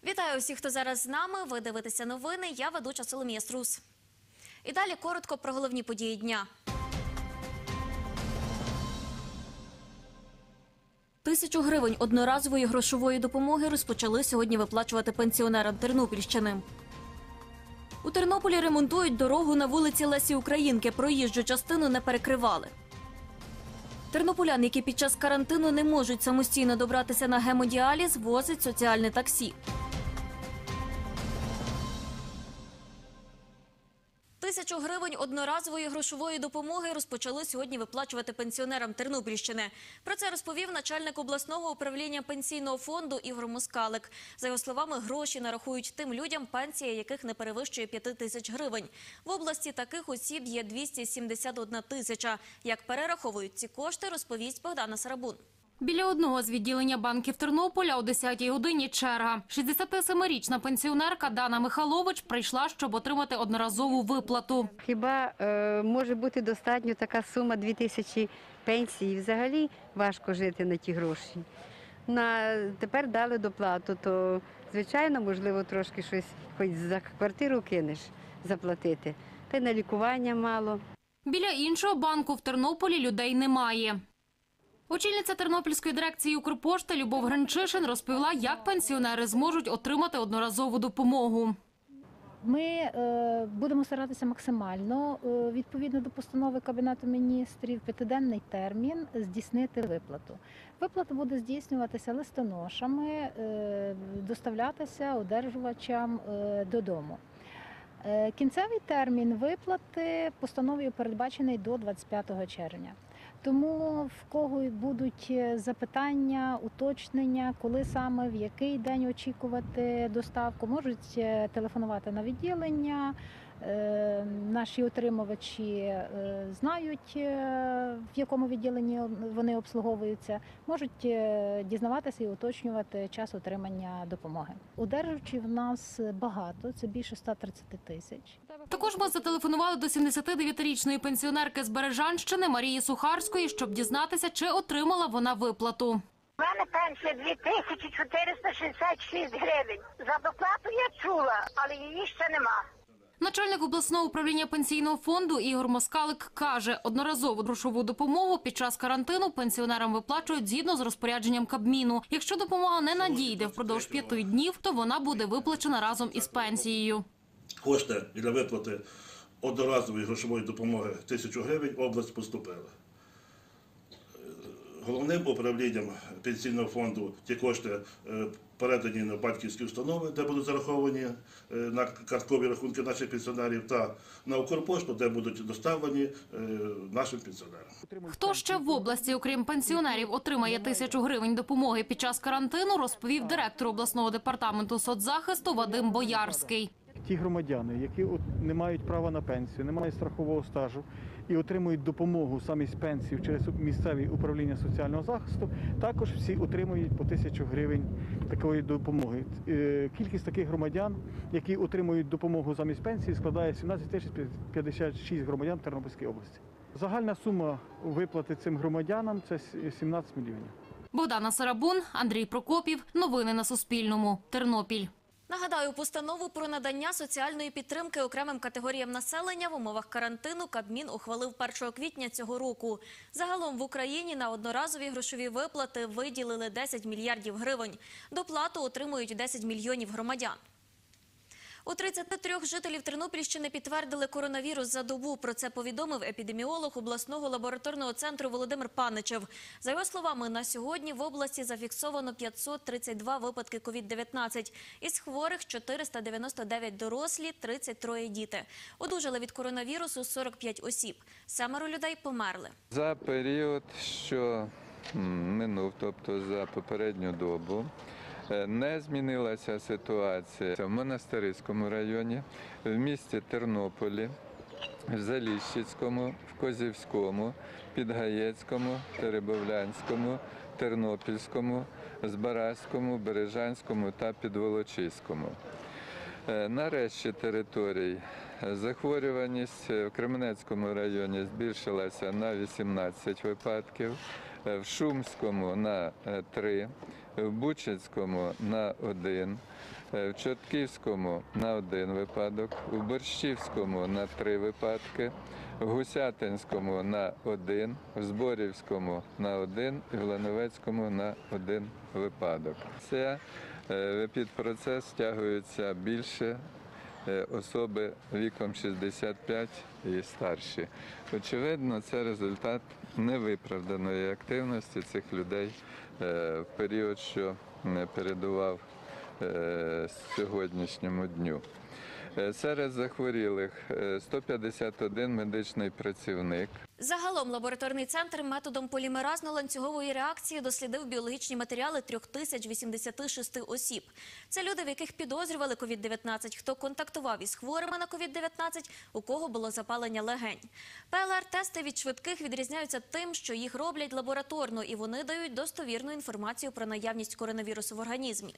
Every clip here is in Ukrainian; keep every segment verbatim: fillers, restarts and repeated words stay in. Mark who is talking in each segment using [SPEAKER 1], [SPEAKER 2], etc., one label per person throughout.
[SPEAKER 1] Вітаю усіх, хто зараз з нами. Ви дивитеся новини. Я ведуча Соломія Струс. І далі коротко про головні події дня. Тисячу гривень одноразової грошової допомоги розпочали сьогодні виплачувати пенсіонерам Тернопільщини. У Тернополі ремонтують дорогу на вулиці Лесі Українки. Проїжджу частину не перекривали. Тернополян, які під час карантину не можуть самостійно добратися на гемодіаліз, возить соціальне таксі. Тисячу гривень одноразової грошової допомоги розпочали сьогодні виплачувати пенсіонерам Тернопільщини. Про це розповів начальник обласного управління пенсійного фонду Ігор Москалик. За його словами, гроші нарахують тим людям, пенсія яких не перевищує п'яти тисяч гривень. В області таких осіб є двісті сімдесят одна тисяча. Як перераховують ці кошти, розповість Богдана Сарабун.
[SPEAKER 2] Біля одного з відділення банків Тернополя о десятій годині черга. шістдесятисемирічна пенсіонерка Дана Михайлович прийшла, щоб отримати одноразову виплату.
[SPEAKER 3] Хіба е, може бути достатньо така сума дві тисячі пенсії? Взагалі важко жити на ті гроші. На, тепер дали доплату, то звичайно, можливо, трошки щось хоч за квартиру кинеш заплатити. Та й на лікування мало.
[SPEAKER 2] Біля іншого банку в Тернополі людей немає. Очільниця Тернопільської дирекції Укрпошти Любов Гринчишин розповіла, як пенсіонери зможуть отримати одноразову допомогу.
[SPEAKER 4] Ми е, будемо старатися максимально, е, відповідно до постанови Кабінету міністрів, п'ятиденний термін здійснити виплату. Виплата буде здійснюватися листоношами, е, доставлятися одержувачам е, додому. Е, кінцевий термін виплати постановою передбачений до двадцять п'ятого червня. Тому в кого будуть запитання, уточнення, коли саме, в який день очікувати доставку, можуть телефонувати на відділення. Наші отримувачі знають, в якому відділенні вони обслуговуються, можуть дізнаватися і уточнювати час отримання допомоги. Одержувачів в нас багато, це більше ста тридцяти тисяч.
[SPEAKER 2] Також ми зателефонували до сімдесятидев'ятирічної пенсіонерки з Бережанщини Марії Сухарської, щоб дізнатися, чи отримала вона виплату.
[SPEAKER 5] У мене пенсія дві тисячі чотириста шістдесят шість гривень. За доплату я чула, але її ще нема.
[SPEAKER 2] Начальник обласного управління пенсійного фонду Ігор Москалик каже, одноразову грошову допомогу під час карантину пенсіонерам виплачують згідно з розпорядженням Кабміну. Якщо допомога не надійде впродовж п'яти днів, то вона буде виплачена разом із пенсією.
[SPEAKER 6] Кошти для виплати одноразової грошової допомоги тисячу гривень область поступила. Головним управлінням пенсійного фонду ті кошти передані на батьківські установи, де будуть зараховані на карткові рахунки наших пенсіонерів, та на Укрпошту, де будуть доставлені нашим пенсіонерам.
[SPEAKER 2] Хто ще в області, окрім пенсіонерів, отримає тисячу гривень допомоги під час карантину, розповів директор обласного департаменту соцзахисту Вадим Боярський.
[SPEAKER 7] Ті громадяни, які не мають права на пенсію, не мають страхового стажу і отримують допомогу самі з пенсії через місцеві управління соціального захисту, також всі отримують по тисячу гривень такої допомоги. Кількість таких громадян, які отримують допомогу замість пенсії, складає сімнадцять тисяч п'ятдесят шість громадян Тернопільської області. Загальна сума виплати цим громадянам – це сімнадцять мільйонів.
[SPEAKER 2] Богдана Сарабун, Андрій Прокопів. Новини на Суспільному. Тернопіль.
[SPEAKER 1] Нагадаю, постанову про надання соціальної підтримки окремим категоріям населення в умовах карантину Кабмін ухвалив першого квітня цього року. Загалом в Україні на одноразові грошові виплати виділили десять мільярдів гривень. Доплату отримують десять мільйонів громадян. У тридцяти трьох жителів Тернопільщини підтвердили коронавірус за добу. Про це повідомив епідеміолог обласного лабораторного центру Володимир Паничев. За його словами, на сьогодні в області зафіксовано п'ятсот тридцять два випадки ковід дев'ятнадцять. Із хворих чотириста дев'яносто дев'ять дорослі, тридцять три діти. Одужали від коронавірусу сорок п'ять осіб. Семеро людей померли.
[SPEAKER 8] За період, що минув, тобто за попередню добу, не змінилася ситуація в Монастириському районі, в місті Тернополі, в Заліщицькому, в Козівському, Підгаєцькому, Теребовлянському, Тернопільському, Збаразькому, Бережанському та Підволочиському. Е, На решті територій захворюваність в Кременецькому районі збільшилася на вісімнадцять випадків, е, в Шумському на е, три, в Бучацькому на один, е, в Чортківському на один випадок, у Борщівському на три випадки, в Гусятинському на один, в Зборівському на один і в Лановецькому на один випадок. Це в епідпроцес стягуються більше особи віком шістдесят п'ять і старші. Очевидно, це результат невиправданої активності цих людей в період, що передував сьогоднішньому дню. Серед захворілих сто п'ятдесят один медичний працівник.
[SPEAKER 1] Загалом лабораторний центр методом полімеразно-ланцюгової реакції дослідив біологічні матеріали трьох тисяч вісімдесят шість осіб. Це люди, в яких підозрювали ковід дев'ятнадцять, хто контактував із хворими на ковід дев'ятнадцять, у кого було запалення легень. ПЛР-тести від швидких відрізняються тим, що їх роблять лабораторно і вони дають достовірну інформацію про наявність коронавірусу в організмі.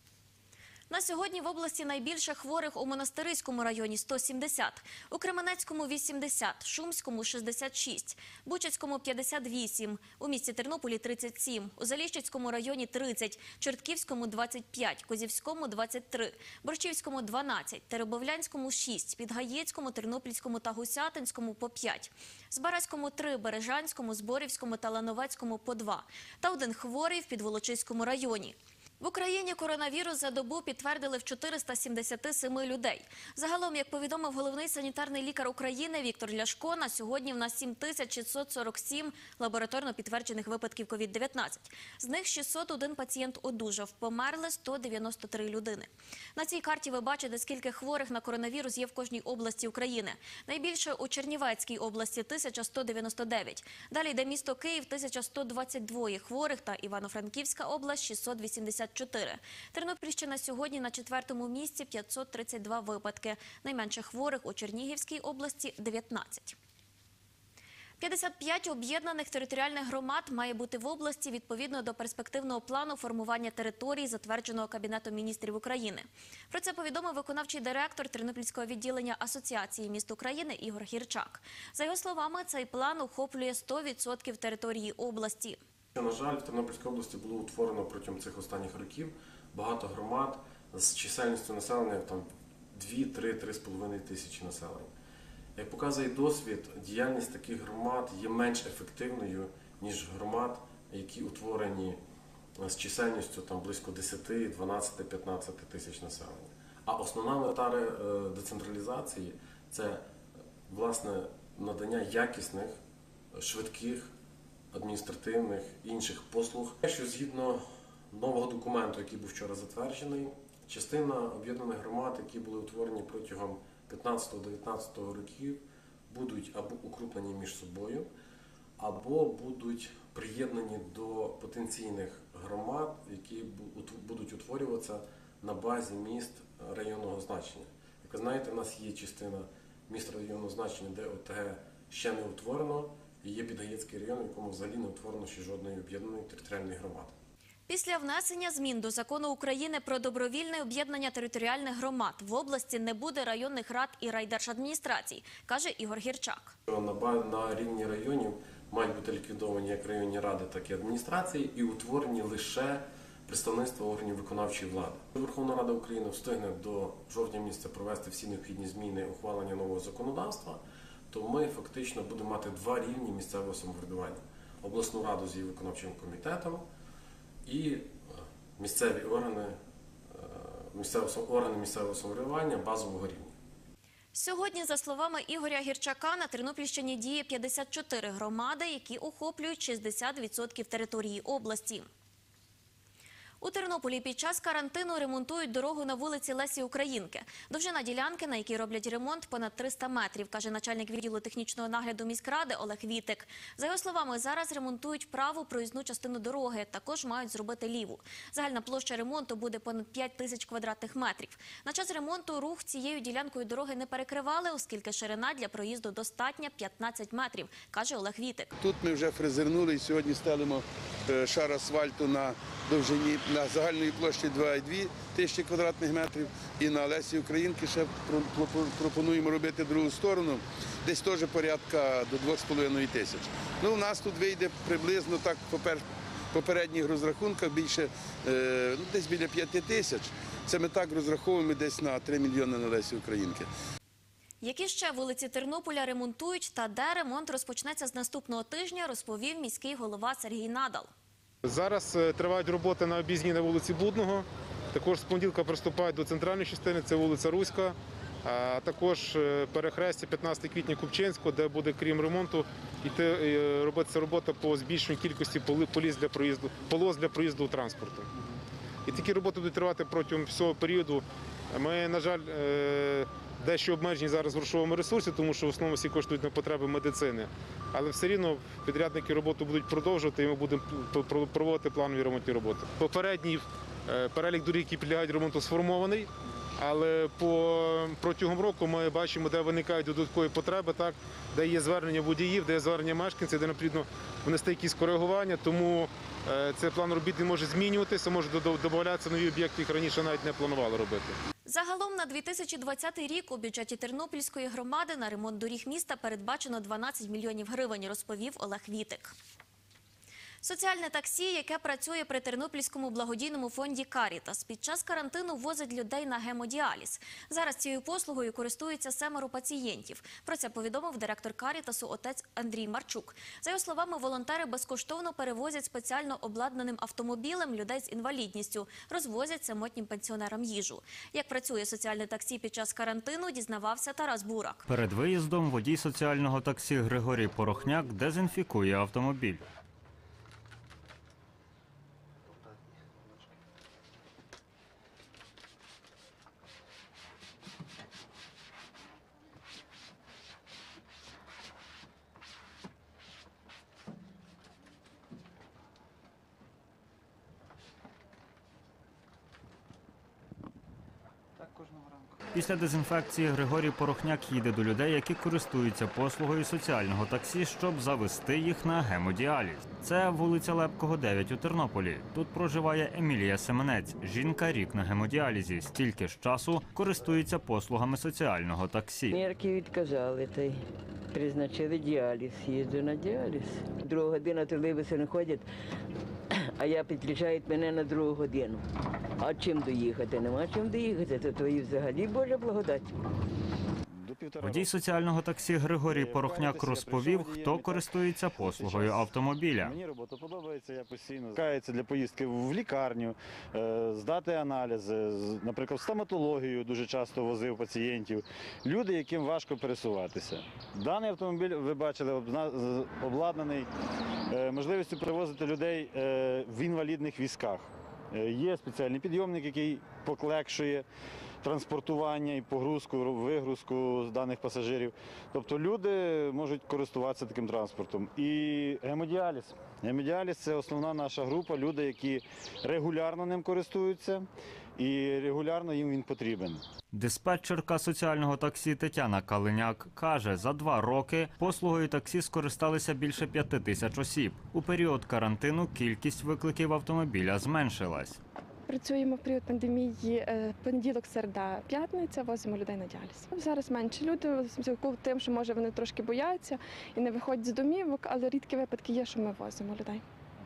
[SPEAKER 1] На сьогодні в області найбільше хворих у Монастириському районі – сто сімдесят, у Кременецькому – вісімдесят, Шумському – шістдесят шість, Бучацькому – п'ятдесят вісім, у місті Тернополі – тридцять сім, у Заліщицькому районі – тридцять, Чортківському – двадцять п'ять, Козівському – двадцять три, Борщівському – дванадцять, Теребовлянському – шість, Підгаєцькому, Тернопільському та Гусятинському – по п'ять, Збаразькому – три, Бережанському, Зборівському та Лановецькому – по два, та один хворий в Підволочиському районі. В Україні коронавірус за добу підтвердили в чотириста сімдесят сім людей. Загалом, як повідомив головний санітарний лікар України Віктор Ляшко, на сьогодні в нас сім тисяч шістсот сорок сім лабораторно підтверджених випадків ковід дев'ятнадцять. З них шістсот один пацієнт одужав, померли сто дев'яносто три людини. На цій карті ви бачите, скільки хворих на коронавірус є в кожній області України. Найбільше у Чернівецькій області – тисяча сто дев'яносто дев'ять. Далі йде місто Київ – тисяча сто двадцять два хворих та Івано-Франківська область – шістсот вісімдесят чотири. Тернопільщина сьогодні на четвертому місці – п'ятсот тридцять два випадки. Найменше хворих у Чернігівській області – дев'ятнадцять. п'ятдесят п'ять об'єднаних територіальних громад має бути в області відповідно до перспективного плану формування територій, затвердженого Кабінетом міністрів України. Про це повідомив виконавчий директор Тернопільського відділення Асоціації міст України Ігор Гірчак. За його словами, цей план охоплює сто відсотків території області.
[SPEAKER 9] На жаль, в Тернопільській області було утворено протягом цих останніх років багато громад з чисельністю населення там дві-три, три з половиною тисячі населення. Як показує досвід, діяльність таких громад є менш ефективною, ніж громад, які утворені з чисельністю там близько десять, дванадцять, п'ятнадцять тисяч населення. А основна мета децентралізації – це, власне, надання якісних, швидких, адміністративних і інших послуг. Що згідно нового документу, який був вчора затверджений, частина об'єднаних громад, які були утворені протягом п'ятнадцятого-дев'ятнадцятого років, будуть або укрупнені між собою, або будуть приєднані до потенційних громад, які будуть утворюватися на базі міст районного значення. Як ви знаєте, в нас є частина міст районного значення, де ОТГ ще не утворено, і є Підгаєцький район, в якому взагалі не утворено ще жодної об'єднаної територіальної громади.
[SPEAKER 1] Після внесення змін до Закону України про добровільне об'єднання територіальних громад в області не буде районних рад і райдержадміністрацій, каже Ігор Гірчак.
[SPEAKER 9] На рівні районів мають бути ліквідовані як районні ради, так і адміністрації і утворені лише представництва органів виконавчої влади. Верховна Рада України встигне до жовтня місяця провести всі необхідні зміни ухвалення нового законодавства, то ми фактично будемо мати два рівні місцевого самоврядування. Обласну раду з її виконавчим комітетом і місцеві органи, місцевого, органи місцевого самоврядування базового рівня.
[SPEAKER 1] Сьогодні, за словами Ігоря Гірчака, на Тернопільщині діє п'ятдесят чотири громади, які охоплюють шістдесят відсотків території області. У Тернополі під час карантину ремонтують дорогу на вулиці Лесі Українки. Довжина ділянки, на якій роблять ремонт, понад триста метрів, каже начальник відділу технічного нагляду міськради Олег Вітик. За його словами, зараз ремонтують праву проїзну частину дороги, також мають зробити ліву. Загальна площа ремонту буде понад п'ять тисяч квадратних метрів. На час ремонту рух цією ділянкою дороги не перекривали, оскільки ширина для проїзду достатня п'ятнадцять метрів, каже Олег Вітик.
[SPEAKER 10] Тут ми вже фрезернули і сьогодні стелимо шар асфальту на довжині на загальній площі два і дві тисячі квадратних метрів. І на Лесі Українки ще пропонуємо робити другу сторону, десь теж порядка до двох з половиною тисяч. Ну, у нас тут вийде приблизно так по попередніх розрахунках більше, ну, десь біля п'яти тисяч. Це ми так розраховуємо десь на три мільйони на Лесі Українки.
[SPEAKER 1] Які ще вулиці Тернополя ремонтують та де ремонт розпочнеться з наступного тижня, розповів міський голова Сергій Надал.
[SPEAKER 11] Зараз тривають роботи на об'їзній на вулиці Будного. Також з понеділка приступають до центральної частини, це вулиця Руська. А також перехрестя п'ятнадцятого квітня Купчинського, де буде, крім ремонту, йти, робитися робота по збільшенню кількості поліз для проїзду, полос для проїзду транспорту. І такі роботи будуть тривати протягом всього періоду. Ми, на жаль, дещо обмежені зараз в грошовому ресурсі, тому що в основному всі коштують на потреби медицини. Але все рівно підрядники роботу будуть продовжувати і ми будемо проводити планові ремонтні роботи. Попередній перелік доріг, які підлягають ремонту, сформований. Але по, протягом року ми бачимо, де виникають додаткові потреби, так, де є звернення водіїв, де є звернення мешканців, де необхідно внести якісь коригування. Тому е, цей план робіт не може змінюватися, може додаватися нові об'єкти, їх раніше навіть не планували робити.
[SPEAKER 1] Загалом на дві тисячі двадцятий рік у бюджеті Тернопільської громади на ремонт доріг міста передбачено дванадцять мільйонів гривень, розповів Олег Вітик. Соціальне таксі, яке працює при Тернопільському благодійному фонді «Карітас», під час карантину возить людей на гемодіаліз. Зараз цією послугою користуються семеро пацієнтів. Про це повідомив директор «Карітасу» отець Андрій Марчук. За його словами, волонтери безкоштовно перевозять спеціально обладнаним автомобілем людей з інвалідністю, розвозять самотнім пенсіонерам їжу. Як працює соціальне таксі під час карантину, дізнавався Тарас Бурак.
[SPEAKER 12] Перед виїздом водій соціального таксі Григорій Порохняк дезінфікує автомобіль. Після дезінфекції Григорій Порохняк їде до людей, які користуються послугою соціального таксі, щоб завести їх на гемодіаліз. Це вулиця Лепкого, дев'ять у Тернополі. Тут проживає Емілія Семенець. Жінка рік на гемодіалізі. Стільки ж часу користується послугами соціального таксі.
[SPEAKER 13] Мірки відказали, та й призначили діаліз. Їжджу на діаліз. Друга година тролейбуси не ходять, а я підключають мене на другу годину. А чим доїхати? Нема чим доїхати, то твої взагалі Божа благодать.
[SPEAKER 12] Водій соціального таксі Григорій Порохняк розповів, хто користується послугою автомобіля.
[SPEAKER 7] Мені робота подобається, я постійно каюся для поїздки в лікарню, здати аналізи, наприклад, в стоматологію дуже часто возив пацієнтів, люди, яким важко пересуватися. Даний автомобіль, ви бачили, обладнаний можливістю перевозити людей в інвалідних візках. Є спеціальний підйомник, який поклегшує транспортування і погрузку, вигрузку з даних пасажирів. Тобто люди можуть користуватися таким транспортом. І гемодіаліз. Гемодіаліз – це основна наша група, люди, які регулярно ним користуються і регулярно їм він потрібен.
[SPEAKER 12] Диспетчерка соціального таксі Тетяна Калиняк каже, за два роки послугою таксі скористалися більше п'яти тисяч осіб. У період карантину кількість викликів автомобіля зменшилась.
[SPEAKER 14] Працюємо в період пандемії понеділок, середа, п'ятниця, возимо людей на діаліз. Зараз менше люди, в зв'язку з тим, що може вони трошки бояться і не виходять з домівок, але рідкі випадки є, що ми возимо людей.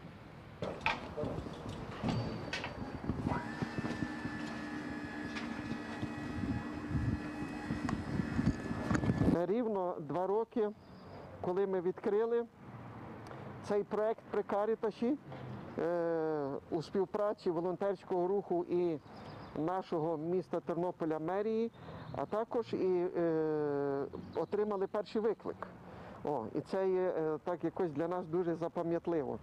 [SPEAKER 15] Рівно два роки, коли ми відкрили цей проект при Карітасі, у співпраці волонтерського руху і нашого міста Тернополя мерії, а також і е, отримали перший виклик. О, і це є е, так якось для нас дуже запам'ятливо.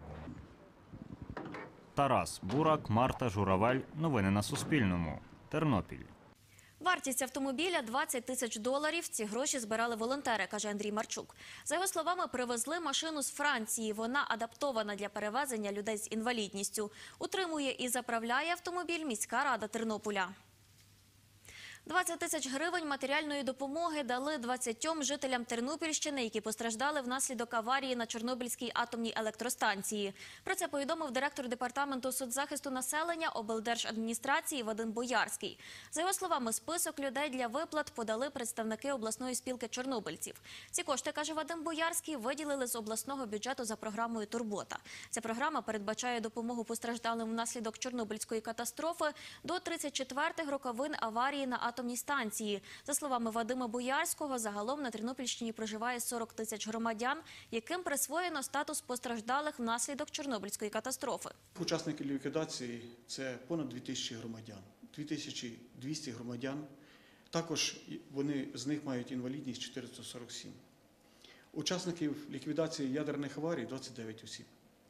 [SPEAKER 12] Тарас Бурак, Марта Журавель. Новини на Суспільному. Тернопіль.
[SPEAKER 1] Вартість автомобіля – двадцять тисяч доларів. Ці гроші збирали волонтери, каже Андрій Марчук. За його словами, привезли машину з Франції. Вона адаптована для перевезення людей з інвалідністю. Утримує і заправляє автомобіль міська рада Тернополя. двадцять тисяч гривень матеріальної допомоги дали двадцятьом жителям Тернопільщини, які постраждали внаслідок аварії на Чорнобильській атомній електростанції. Про це повідомив директор департаменту соцзахисту населення облдержадміністрації Вадим Боярський. За його словами, список людей для виплат подали представники обласної спілки чорнобильців. Ці кошти, каже Вадим Боярський, виділили з обласного бюджету за програмою «Турбота». Ця програма передбачає допомогу постраждалим внаслідок Чорнобильської катастрофи до тридцять четвертих роковин аварії на атомній станції. За словами Вадима Боярського, загалом на Тернопільщині проживає сорок тисяч громадян, яким присвоєно статус постраждалих внаслідок Чорнобильської катастрофи.
[SPEAKER 7] Учасники ліквідації – це понад дві тисячі громадян, дві тисячі двісті громадян. Також вони, з них мають інвалідність чотириста сорок сім. Учасників ліквідації ядерних аварій – двадцять дев'ять осіб.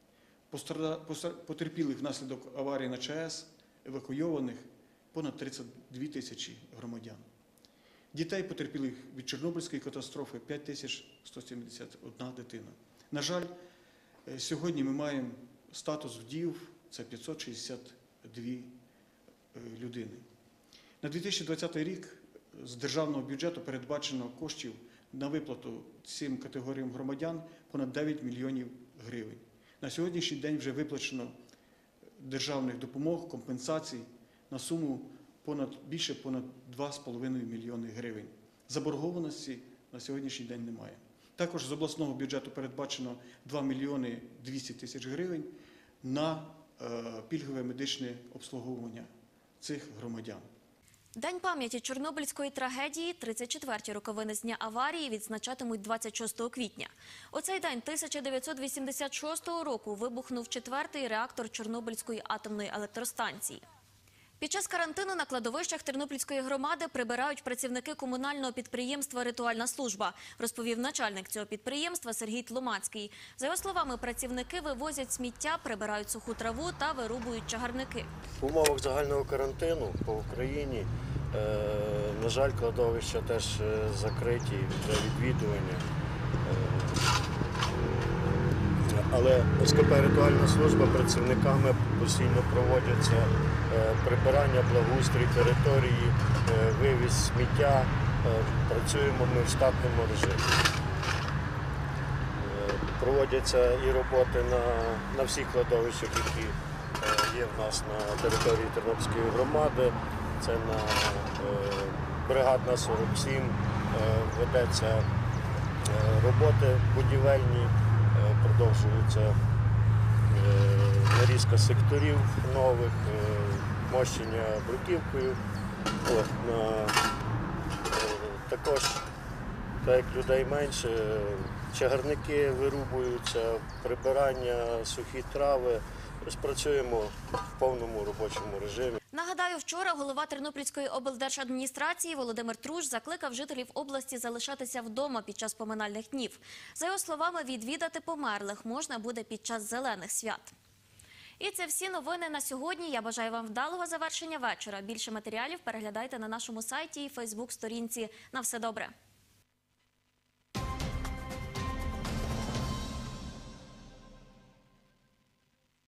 [SPEAKER 7] Потерпілих внаслідок аварії на ЧАЕС, евакуйованих понад тридцять дві тисячі громадян. Дітей, потерпілих від Чорнобильської катастрофи, п'ять тисяч сто сімдесят одна дитина. На жаль, сьогодні ми маємо статус вдів – це п'ятсот шістдесят дві людини. На дві тисячі двадцятий рік з державного бюджету передбачено коштів на виплату цим категоріям громадян понад дев'ять мільйонів гривень. На сьогоднішній день вже виплачено державних допомог, компенсацій на суму понад, більше понад два з половиною мільйони гривень. Заборгованості на сьогоднішній день немає. Також з обласного бюджету передбачено два мільйони двісті тисяч гривень на е, пільгове медичне обслуговування цих громадян.
[SPEAKER 1] День пам'яті Чорнобильської трагедії, тридцять четверті роковини з дня аварії, відзначатимуть двадцять шостого квітня. У цей день тисяча дев'ятсот вісімдесят шостого року вибухнув четвертий реактор Чорнобильської атомної електростанції. Під час карантину на кладовищах Тернопільської громади прибирають працівники комунального підприємства «Ритуальна служба», розповів начальник цього підприємства Сергій Тлумацький. За його словами, працівники вивозять сміття, прибирають суху траву та вирубують чагарники.
[SPEAKER 16] В умовах загального карантину по Україні, е, на жаль, кладовища теж закриті для відвідування. Але СКП «Ритуальна служба» працівниками постійно проводяться прибирання, благоустрій території, вивіз сміття. Працюємо ми в штатному режимі. Проводяться і роботи на, на всіх кладовищах, які є в нас на території Тернопільської громади. Це на бригадна сорок сім, ведеться роботи будівельні. Продовжується нарізка секторів нових, мощення бруківкою. От, на, також, так як людей менше, чагарники вирубуються, прибирання, сухі трави. Працюємо в повному робочому режимі.
[SPEAKER 1] Нагадаю, вчора голова Тернопільської облдержадміністрації Володимир Труш закликав жителів області залишатися вдома під час поминальних днів. За його словами, відвідати померлих можна буде під час зелених свят. І це всі новини на сьогодні. Я бажаю вам вдалого завершення вечора. Більше матеріалів переглядайте на нашому сайті і фейсбук-сторінці. На все добре!